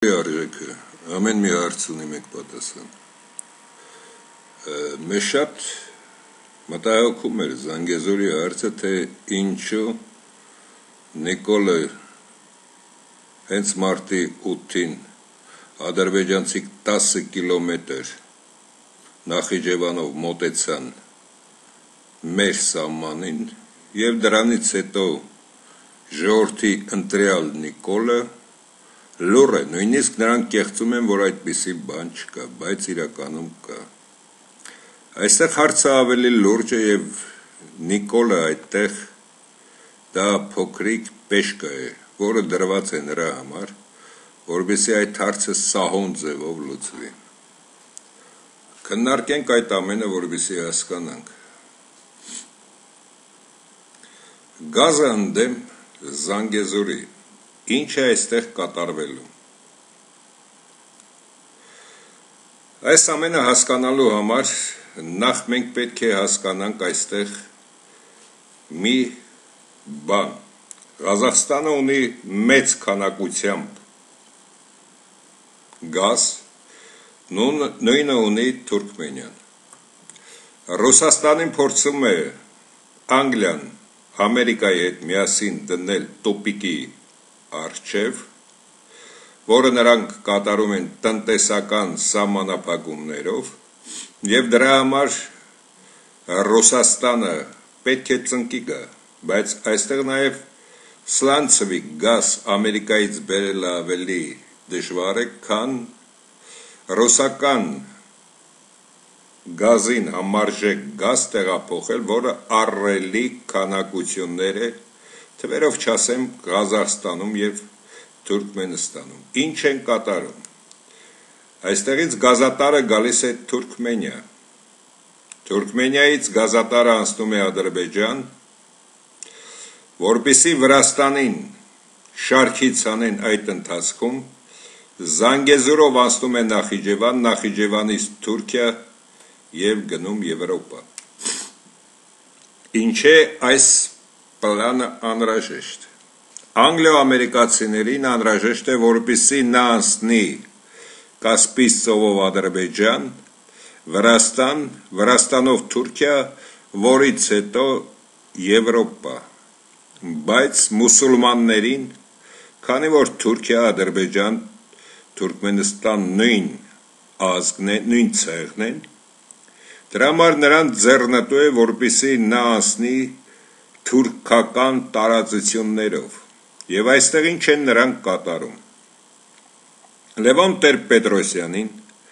Արժեքը ամեն մի հարց ունի մեկ պատասխան։ Մեզ շատ մտահոգում էր Զանգեզուրի հարցը, թե ինչու Նիկոլը հենց մարտի 8-ին ադրբեջանցի 10 կիլոմետր Նախիջևանով մոտեցան մեր սահմանին եւ դրանից հետո ժողովրդի ընտրյալ Նիկոլը լուր է, նույնիսկ նրանք կեղծում են, որ այդպիսի բան չկա, բայց իրականում կա։ Այստեղ հարցը ավելի լուրջ է եւ Նիկոլը այդտեղ դա փոքրիկ պեշկա է, որը դրված է նրա համար, որովհետեւ այդ հարցը սահուն ձևով լուծվի։ Քննարկենք այդ ամենը, որովհետեւ հասկանանք։ Գազը ընդդեմ Զանգեզուրի ինչ է այստեղ կատարվելու։ Այս ամենը հասկանալու համար նախ մենք պետք է հասկանանք այստեղ մի բան։ Ղազախստանը ունի մեծ քանակությամբ գազ, նույնը ունի Թուրքմենիան։ Ռուսաստանին փորձում է Անգլիան Ամերիկայի հետ միասին դնել տոպիկի առջև, որը նրանք կատարում են տնտեսական սահմանափակումներով, եւ դրա համար Ռուսաստանը պետք է ծնկի գա, բայց այստեղ նաեւ սլանցվի գազ Ամերիկայից բերելը ավելի դժվար է, քան ռուսական գազին համարժեք գազ տեղափոխել, որը ահռելի քանակություններ է, թվերով չասեմ Ղազախստանում եւ Թուրքմենստանում։ Ինչ են կատարում։ Այստեղից գազատարը գալիս է Թուրքմենիա։ Թուրքմենիայից գազատարը անցնում է Ադրբեջան, որպեսզի Վրաստանին շարքից անեն այդ ընթացքում, Զանգեզուրով անցնում է Նախիջևան, Նախիջևանից Թուրքիա եւ գնում Եվրոպա։ Ինչ է այս պլանը անհրաժեշտ։ Անգլիո-ամերիկացիներին անհրաժեշտ է, որպեսզի նա անցնի Կասպից ծովով Ադրբեջան, Վրաստան, Վրաստանով Թուրքիա, որից հետո Եվրոպա։ Բայց մուսուլմաններին, քանի որ Թուրքիա, Ադրբեջան, Թուրքմենստան նույն ազգն է, նույն ցեղն են, դրա համար նրան ձեռնտու է, որպեսզի նա անցնի թուրքական տարածություններով։ Եվ այստեղ ինչ են նրանք կատարում։ Լևոն Տեր-Պետրոսյանին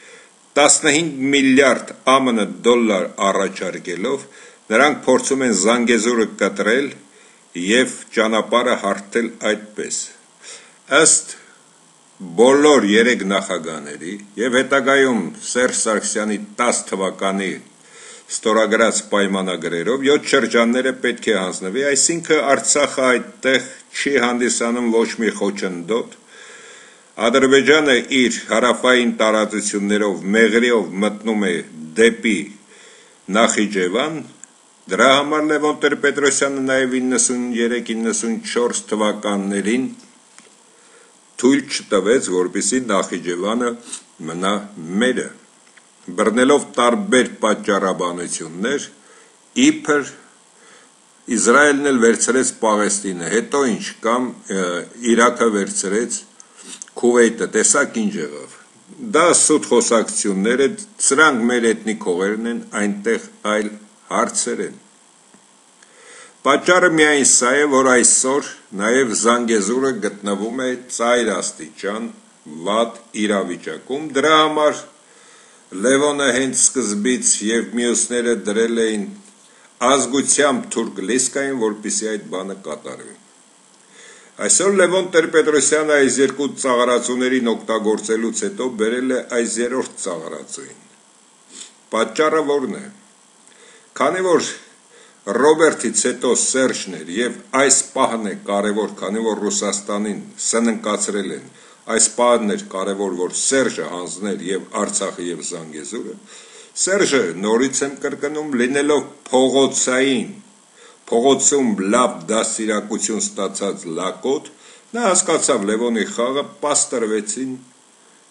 15 միլիարդ ԱՄՆ դոլար առաջարկելով նրանք փորձում են Զանգեզուրը կտրել եւ ճանապարհը հարթել այդպես։ Ըստ բոլոր 3 նախագահների եւ հետագայում Սերժ Սարգսյանի 10 թվականի ստորագրած պայմանագրերով 7 շրջանները պետք է հանձնվի, այսինքն Արցախը այդտեղ չի հանդիսանում ոչ մի խոչընդոտ։ Ադրբեջանը իր հարավային տարածություններով մեղրիով մտնում է դեպի Նախիջևան, դրա համար Լևոն Տեր-Պետրոսյանը նաև 93-94 թվականներին թույլ չտվեց, որպեսզի Նախիջևանը մնա մերը, բռնելով տարբեր պատճառաբանություններ, իբր Իսրայելն էլ վերցրեց Պաղեստինը, հետո ինչ կամ Իրաքը վերցրեց Քուվեյթը, տեսակ ինչ եղավ։ Դա սուտ խոսակցություններ է, սրանք մեր էթնիկ հողերն են, այնտեղ այլ հարցեր են։ Պատճառը միայն սա է, որ այսօր նաև Զանգեզուրը գտնվում է ծայր աստիճան վատ իրավիճակում, դրա համար Լևոնը հենց սկզբից եւ մյուսները դրել էին ազգությամբ թուրք լիսկային, որպեսզի այդ բանը կատարվի։ Այսօր Լևոն Տեր-Պետրոսյանը այս երկու ծաղրացուներին օգտագործելուց հետո բերել է այս երրորդ ծաղրացուին։ Պատճառը որն է։ Քանի որ Ռոբերտից հետո Սերժն էր եւ այս պահն է կարևոր, քանի որ Ռուսաստանին սննկացրել են, այս պահն էր կարևոր, որ Սերժը հանձներ եւ Արցախը եւ Զանգեզուրը, Սերժը նորից եմ կրկնում, լինելով փողոցային, փողոցում լավ դաստիարակություն ստացած լակոտ, նա հասկացավ Լևոնի խաղը, պաստրվեցին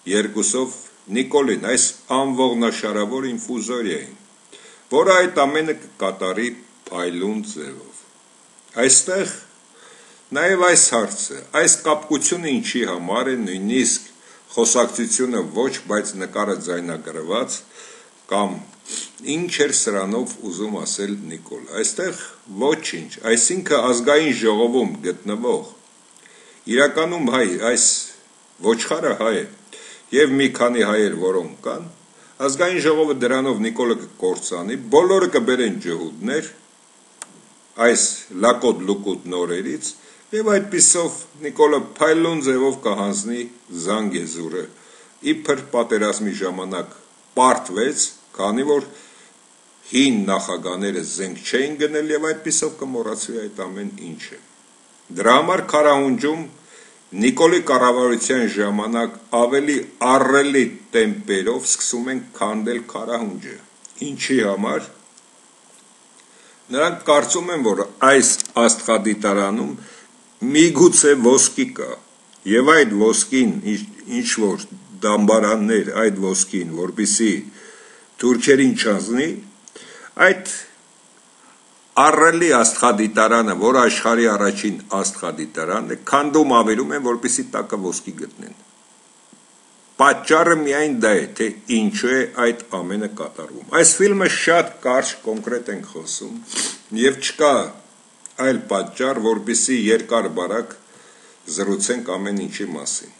երկուսով Նիկոլին այս անողնաշարավոր ինֆուզորիային, որը այդ ամենը կկատարի փայլուն ձևով։ Այստեղ նաև այս հարցը, այս կապկությունը ինչի համար է, նույնիսկ խոսակցությունը ոչ, բայց նկարը ձայնագրված, կամ ինչ էր սրանով ուզում ասել Նիկոլը։ Այստեղ ոչինչ, այսինքն ազգային ժողովում գտնվող իրականում հայ, այս ոչխարը հայ է, եւ մի քանի հայեր, որոնք կան, ազգային ժողովը դրանով Նիկոլը կկործանի, բոլորը կբերեն ջհուդներ այս լակոտ լուկուտ նորերից, եւ այդպիսով Նիկոլը փայլուն ձևով կհանձնի Զանգեզուրը, իբր պատերազմի ժամանակ պարտվեց, քանի որ հին նախագաները զենք չէին գնել եւ այդպիսով կմոռացվի այդ ամեն ինչը։ Դրա համար քարահունջում Նիկոլի կառավարության ժամանակ ավելի առելի տեմպերով սկսում են քանդել քարահունջը։ Ինչի համար։ Նրանք կարծում են, որ այս աստղադիտարանում միգուցե ոսկի կա, եւ այդ ոսկին ինչ որ դամբարաններ այդ ոսկին, որպիսի թուրքերին չանձնի, այդ առելի աստղադիտարանը, որ աշխարհի առաջին աստղադիտարանն է, քանդում ավերում են, որպիսի տակը ոսկի գտնեն։ Պատճառը միայն դա է, թե ինչու է այդ ամենը կատարվում։ Այս ֆիլմը շատ կարճ կոնկրետ ենք խոսում, եւ չկա այլ պատճառ, որպիսի երկար բարակ զրուցենք ամեն ինչի մասին։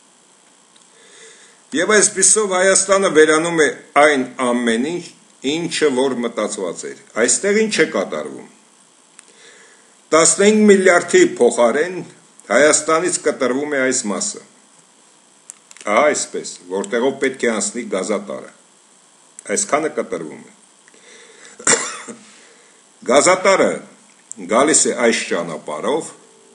Եվ այսպիսով Հայաստանը վերանում է այն ամեն ինչը որ մտածված էր։ Այստեղ ինչ է կատարվում։ 15 միլիարդի փոխարեն Հայաստանից կտրվում է այս մասը։ Ահա այսպես, որտեղով պետք է անցնի գազատարը։ Այսքանը կտրվում է։ Գազատարը գալիս է այս ճանապարհով,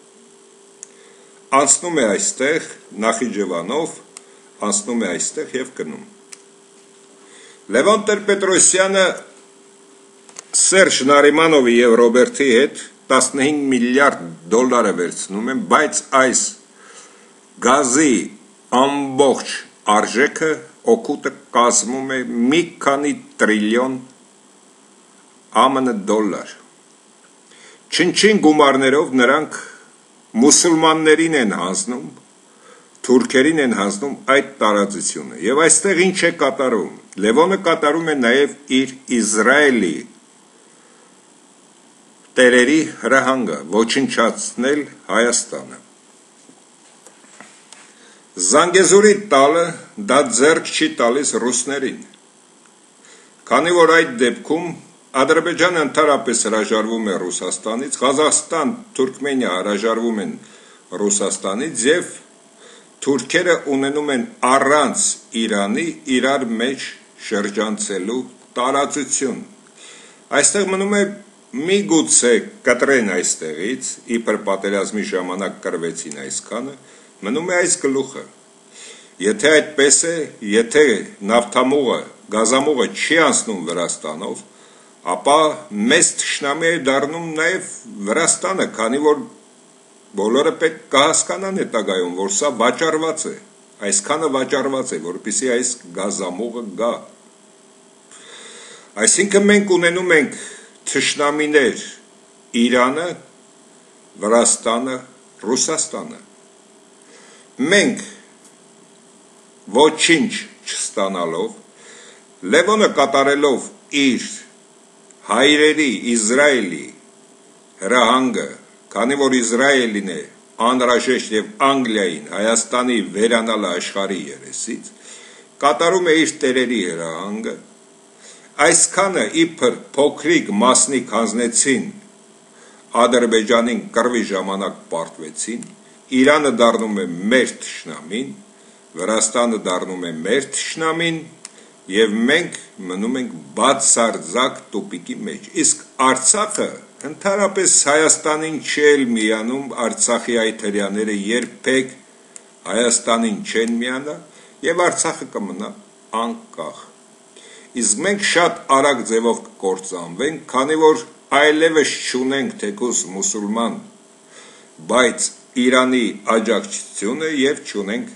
անցնում է այստեղ, Նախիջևանով, անցնում է այստեղ եւ գնում։ Լևոն Տեր-Պետրոսյանը Սերժ Նարիմանովի եւ Ռոբերտի հետ 15 միլիարդ դոլարը վերցնում են, բայց այս գազի ամբողջ արժեքը օգուտը կազմում է մի քանի տրիլիոն ԱՄՆ դոլար։ Չնչին գումարներով նրանք մուսուլմաններին են հանձնում, թուրքերին են հանձնում այդ տարածությունը։ Եվ այստեղ ինչ է կատարում։ Լևոնը կատարում է նաև իր Իսրայելի տերերի հրահանգը ոչնչացնել Հայաստանը։ Զանգեզուրի տալը դա ձեռք չի տալիս ռուսներին, քանի որ այդ դեպքում Ադրբեջանը ընդհանրապես հրաժարվում է Ռուսաստանից, Ղազախստան, Թուրքմենիա հրաժարվում են Ռուսաստանից եւ թուրքերը ունենում են առանց Իրանի իրար մեջ շրջանցելու տարածություն։ Այստեղ մնում է միգուցե կտրեն այստեղից, իբր պատերազմի ժամանակ կրվեցին այսքանը, մնում է այս գլուխը։ Եթե այդպես է, եթե նավթամուղը, գազամուղը չի անցնում Վրաստանով, ապա մեծ թշնամի է դառնում նաև Վրաստանը, քանի որ բոլորը պետք կհասկանան հետագայում, որ սա վաճառված է, այսքանը վաճառված է, որպեսզի այս գազամուղը գա։ Այսինքն մենք ունենում ենք թշնամիներ Իրանը, Վրաստանը, Ռուսաստանը։ Մենք ոչինչ չստանալով, Լևոնը կատարելով իր հայրերի Իսրայելի հրահանգը, քանի որ Իսրայելին է անհրաժեշտ եւ Անգլիային Հայաստանի վերանալը աշխարհի երեսից, կատարում է իր տերերի հրահանգը, այսքանը իբր փոքրիկ մասնիկ հանձնեցին Ադրբեջանին կռվի ժամանակ պարտվեցին, Իրանը դառնում է մեր թշնամին, Վրաստանը դառնում է մեր թշնամին, եւ մենք մնում ենք բացարձակ տուպիկի մեջ։ Իսկ Արցախը ընդհանրապես Հայաստանին չել միանում, Արցախի այդ հրյաները երբեք Հայաստանին չեն միանա եւ Արցախը կմնա անկախ։ Իսկ մենք շատ արագ ձևով կկործանվենք, քանի որ այլևս չունենք թեկուզ մուսուլման, բայց Իրանի աջակցությունը եւ չունենք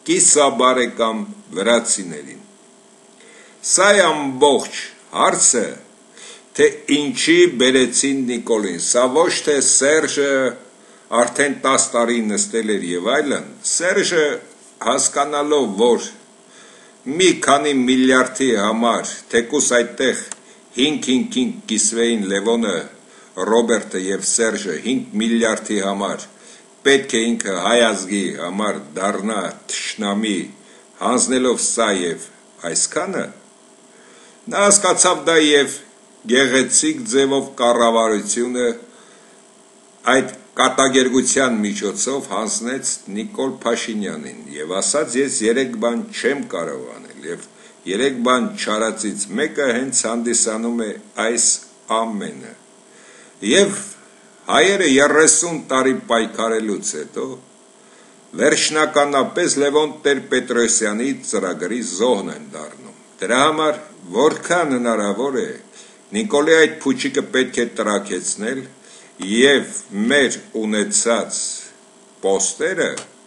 կիսաբարեկամ վրացիներին։ Սա է ամբողջ հարցը, թե ինչի բերեցին Նիկոլին, սա ոչ թե Սերժը արդեն 10 տարի նստել էր եւ այլն, Սերժը հասկանալով, որ մի քանի միլիարդի համար, թեկուս այդտեղ 5-5-5 կիսվեին Լևոնը, Ռոբերտը եւ Սերժը 5 միլիարդի համար, պետք է ինքը հայ ազգի համար դառնա թշնամի, հանձնելով սա եւ այսքանը, նա հասկացավ դա եւ գեղեցիկ ձևով կառավարությունը այդ կատակերգության միջոցով հանձնեց Նիկոլ Փաշինյանին եւ ասաց ես 3 բան չեմ կարող անել եւ 3 բան չարածից մեկը հենց հանդիսանում է այս ամենը եւ հայերը 30 տարի պայքարելուց հետո վերջնականապես Լևոն Տեր-Պետրոսյանի ծրագրի զոհն են դառնում դրա համար որքան հնարավոր է Նիկոլի այդ փուչիկը պետք է տրաքեցնել եւ մեր ունեցած պոստերը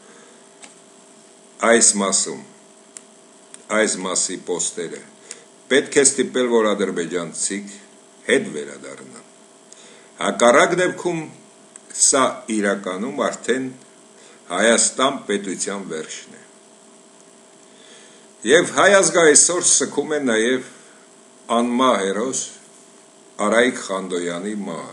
այս մասի պոստերը պետք է ստիպել, որ ադրբեջանցիք հետ վերադառնան։ Հակառակ դեպքում սա իրականում արդեն Հայաստան պետության վերջն է։ Եվ հայ ազգը այսօր սգում է նաեւ անմահ հերոս Արայիկ Խանդոյանի մահը,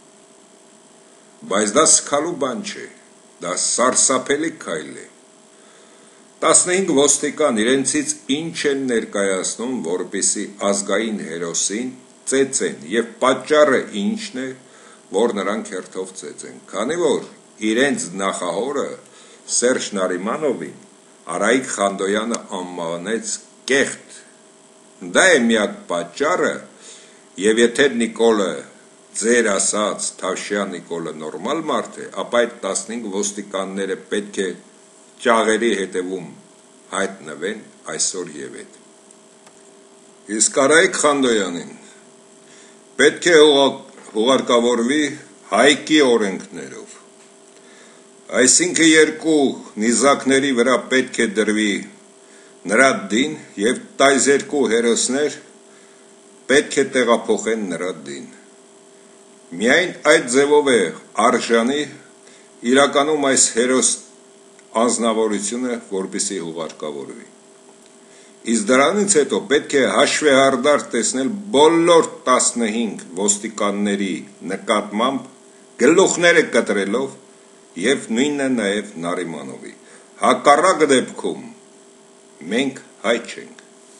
բայց դա սգալու բան չէ, դա սարսափելի քայլ է։ 15 ոստիկան իրենցից ինչ են ներկայացնում, որպեսզի ազգային հերոսին ծեծեն եւ պատճառը ինչն է, որ նրանք հերթով ծեծեն, քանի որ իրենց նախահորը Սերժ Նարիմանովին Արայիկ Խանդոյանը անմահանեց կեղտ։ Դա է միակ պատճառը, եւ եթե Նիկոլը ձեր ասած Թավշյան Նիկոլը նորմալ մարդ է, ապա այդ 15 ոստիկանները պետք է ճաղերի հետևում հայտնվեն այսօր եւ այդ։ Իսկ Արայիկ Խանդոյանին պետք է հուղարկավորվի հայկի օրենքներով։ Այսինքն երկու նիզակների վրա պետք է դրվի նրա դին եւ այս երկու հերոսներ պետք է տեղափոխեն նրա դին։ Միայն այդ ձևով է արժանի իրականում այս հերոս անձնավորությունը, որպեսզի հուղարկավորվի։ Իսկ դրանից հետո պետք է հաշվեհարդար տեսնել բոլոր 15 ոստիկանների նկատմամբ գլուխները կտրելով եւ նույնը նաեւ Նարիմանովի։ Հակառակ դեպքում մենք հայ չենք։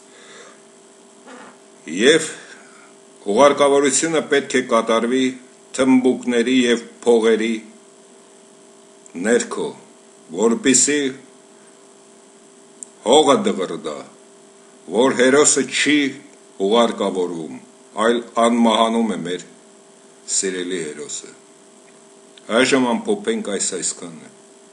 Եվ հուղարկավորությունը պետք է կատարվի թմբուկների եւ փողերի ներքո, որպեսզի հողը դղրդա, որ հերոսը չի հուղարկավորվում, այլ անմահանում է մեր սիրելի հերոսը։ Այժմ ամփոփենք այսքանը։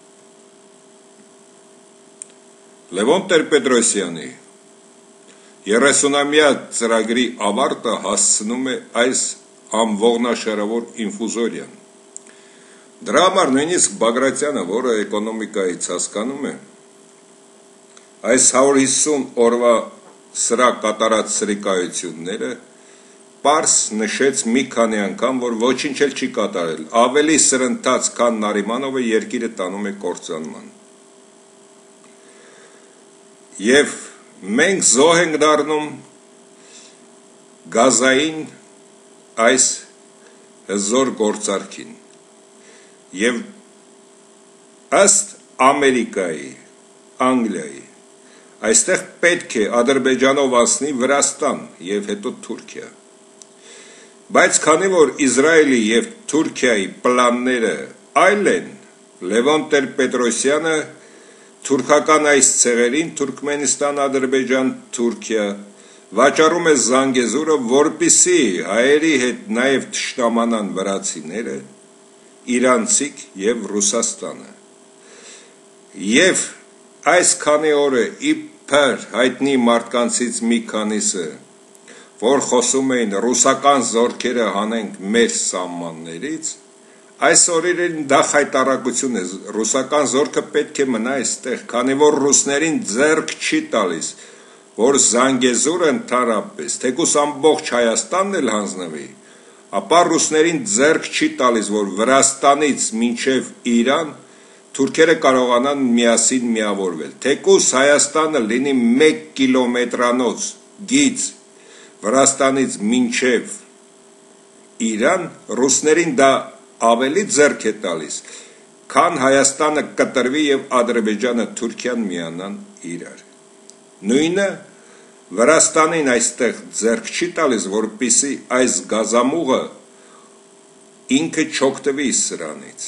Լևոն Տեր-Պետրոսյանի 30-ամյա ծրագրի ավարտը հասցնում է այս անողնաշարավոր ինֆուզորիան։ Դրա համար նույնիսկ Բագրատյանը, որը էկոնոմիկայից հասկանում է, այս 150 օրվա սրա կատարած սրիկայությունները պարզ նշեց մի քանի անգամ, որ ոչինչ էլ չի կատարել, ավելի սրընթաց, քան Նարիմանովը երկիրը տանում է կործանման։ Եվ մենք զոհ ենք դառնում գազային այս հզոր գործարքին եւ ըստ Ամերիկայի, Անգլիայի այստեղ պետք է Ադրբեջանով անցնի Վրաստան եւ հետո Թուրքիա, բայց քանի որ Իսրայելի եւ Թուրքիայի պլանները այլ են, Լևոն Տեր-Պետրոսյանը թուրքական այս ցեղերին Թուրքմենստան, Ադրբեջան, Թուրքիա վաճառում է Զանգեզուրը, որպեսզի հայերի հետ նաև թշնամանան վրացիները, իրանցիք եւ Ռուսաստանը։ Եվ այս քանի օրը իբր հայտնի մարդկանցից մի քանիսը, որ խոսում էին ռուսական զորքերը հանենք մեր սահմաններից, Այս օրերին դա խայտարակություն է, ռուսական զորքը պետք է մնա այստեղ, քանի որ ռուսներին ձեռք չի տալիս, որ Զանգեզուրը ընդհանրապես, թեկուզ ամբողջ Հայաստանն էլ հանձնվի, ապա ռուսներին ձեռք չի տալիս, որ Վրաստանից մինչև Իրան թուրքերը կարողանան միասին միավորվել, թեկուզ Հայաստանը լինի 1 կիլոմետրանոց գիծ Վրաստանից մինչև Իրան, ռուսներին դա ավելի ձեռք է տալիս, քան Հայաստանը կտրվի և Ադրբեջանը Թուրքիան միանան իրար։ Նույնը Վրաստանին այստեղ ձեռք չի տալիս, որպեսզի այս գազամուղը ինքը չօգտվի սրանից։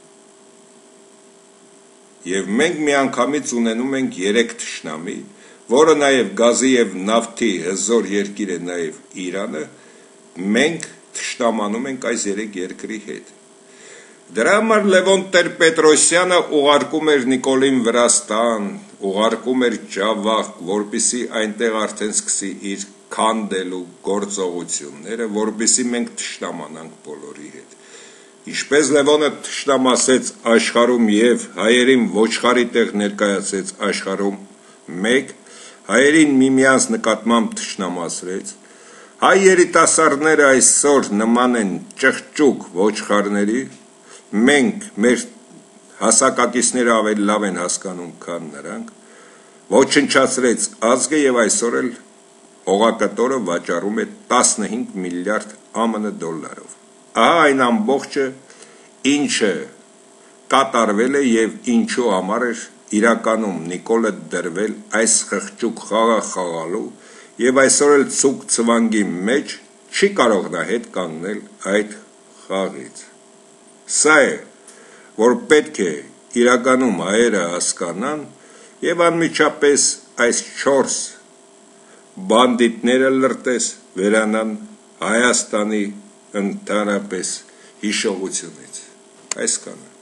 Եվ մենք միանգամից ունենում ենք 3 թշնամի, որը նաև գազի և նավթի հզոր երկիր է նաև Իրանը, մենք թշնամանում ենք այս 3 երկրի հետ։ Դրա համար Լևոն Տեր-Պետրոսյանը ուղարկում էր Նիկոլին Վրաստան, ուղարկում էր Ջավախ, որպեսզի այնտեղ արդեն սկսի իր քանդելու գործողությունները, որպեսզի մենք թշնամանանք բոլորի հետ։ Ինչպես Լևոնը թշնամասեց աշխարհում և հայերին ոչխարի տեղ ներկայացրեց աշխարհում 1, հայերին միմյանց նկատմամբ թշնամասրեց, հայ երիտասարդները այսօր նման են ճղճուկ ոչխարների, մենք մեր հասակակիցները ավելի լավ են հասկանում, քան նրանք, ոչնչացրեց ազգը և այսօր էլ օղակտորը վաճառում է 15 միլիարդ ԱՄՆ դոլարով։ Ահա այն ամբողջը, ինչը կատարվել է և ինչու համար էր իրականում Նիկոլը դրվել այս խղճուկ խաղը խաղալու և այսօր էլ ցուկ ցվանգի մեջ չի կարող նա հետ կանգնել այդ խաղից։ Սա է, որ պետք է իրականում հայերը հասկանան և անմիջապես այս 4 բանդիտները լրտես վերանան Հայաստանի ընդհանրապես հիշողությունից։ Այսքանը։